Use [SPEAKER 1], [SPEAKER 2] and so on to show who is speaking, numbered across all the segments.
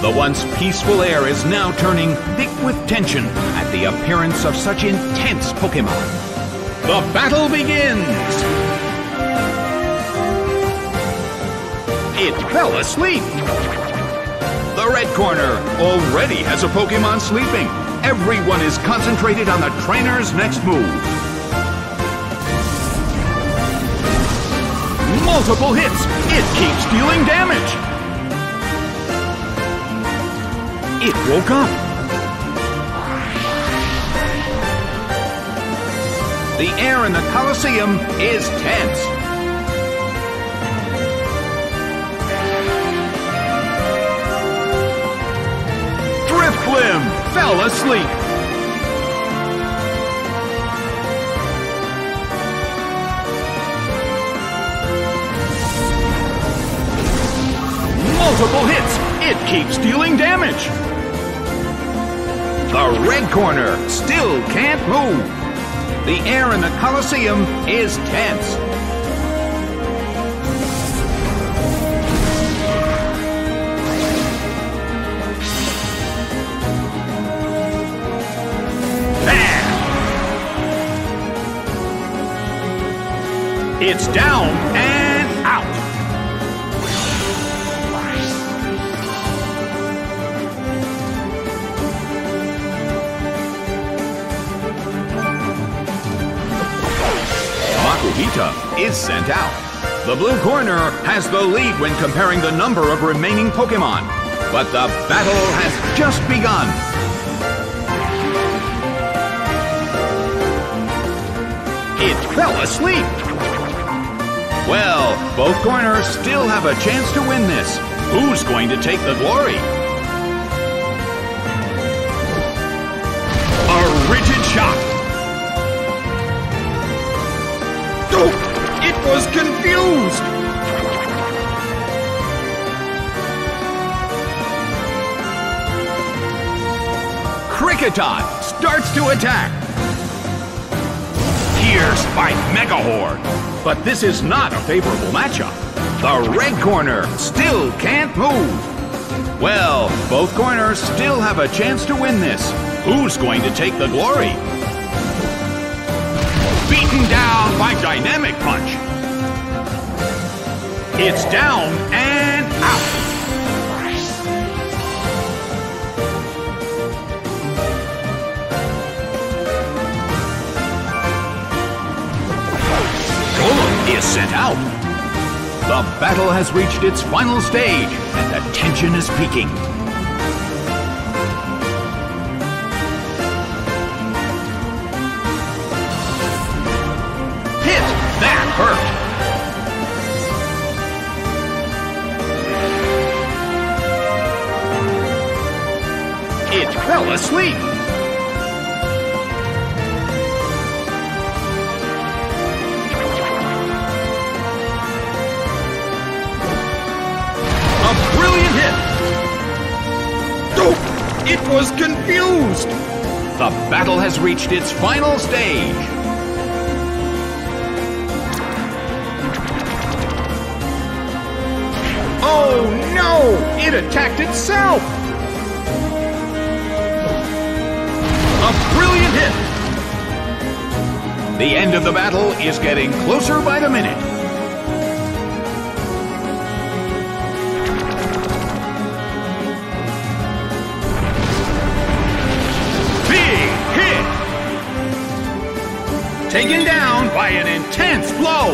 [SPEAKER 1] The once peaceful air is now turning thick with tension at the appearance of such intense Pokémon. The battle begins! It fell asleep! The red corner already has a Pokémon sleeping. Everyone is concentrated on the trainer's next move. Multiple hits! It keeps dealing damage! It woke up! The air in the Colosseum is tense. Drifblim fell asleep. Multiple hits. It keeps dealing damage. The red corner still can't move. The air in the Colosseum is tense. It's down and out. Makuhita is sent out. The blue corner has the lead when comparing the number of remaining Pokémon. But the battle has just begun. It fell asleep. Well, both corners still have a chance to win this. Who's going to take the glory? A rigid shot. Oh, it was confused. Kricketot starts to attack. Pierced by Megahorn. But this is not a favorable matchup. The red corner still can't move. Well, both corners still have a chance to win this. Who's going to take the glory? Beaten down by Dynamic Punch. It's down and out. Is sent out. The battle has reached its final stage, and the tension is peaking. Hit! That hurt! It fell asleep. Brilliant hit! Oh, it was confused! The battle has reached its final stage. Oh no! It attacked itself! A brilliant hit! The end of the battle is getting closer by the minute. Taken down by an intense blow.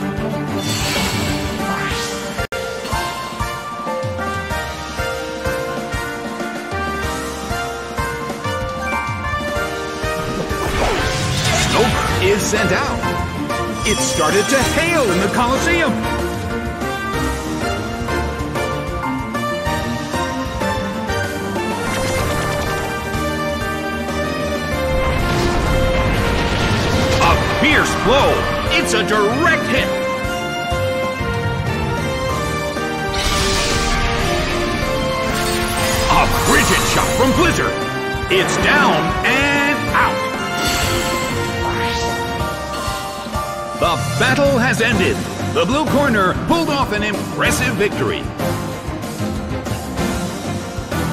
[SPEAKER 1] Snover is sent out. It started to hail in the Colosseum. Fierce blow. It's a direct hit. A frigid shot from Blizzard. It's down and out. The battle has ended. The blue corner pulled off an impressive victory.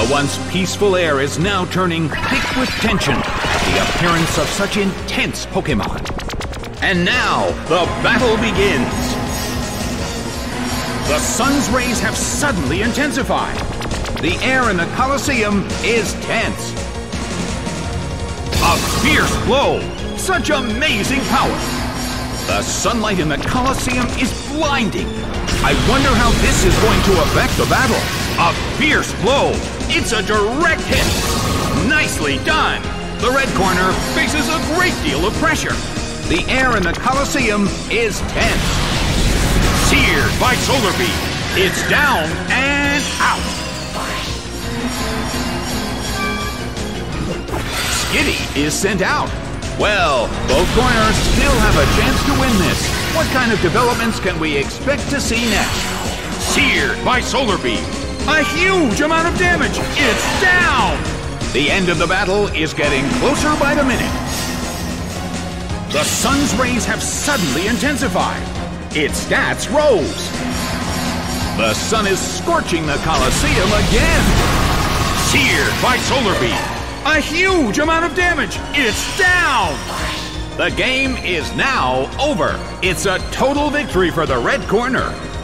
[SPEAKER 1] The once peaceful air is now turning thick with tension at the appearance of such intense Pokémon. And now, the battle begins! The sun's rays have suddenly intensified. The air in the Colosseum is tense. A fierce blow! Such amazing power! The sunlight in the Colosseum is blinding. I wonder how this is going to affect the battle. A fierce blow! It's a direct hit! Nicely done! The red corner faces a great deal of pressure. The air in the Colosseum is tense. Seared by Solar Beam. It's down and out. Skitty is sent out. Well, both corners still have a chance to win this. What kind of developments can we expect to see next? Seared by Solar Beam. A huge amount of damage. It's down. The end of the battle is getting closer by the minute. The sun's rays have suddenly intensified. Its stats rose. The sun is scorching the Colosseum again. Seared by Solar Beam. A huge amount of damage. It's down. The game is now over. It's a total victory for the red corner.